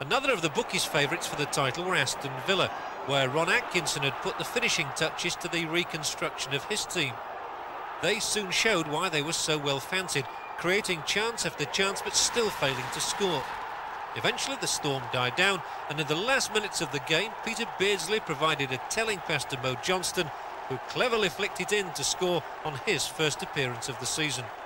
Another of the bookies' favourites for the title were Aston Villa, where Ron Atkinson had put the finishing touches to the reconstruction of his team. They soon showed why they were so well fancied, creating chance after chance but still failing to score. Eventually the storm died down, and in the last minutes of the game, Peter Beardsley provided a telling pass to Mo Johnston, who cleverly flicked it in to score on his first appearance of the season.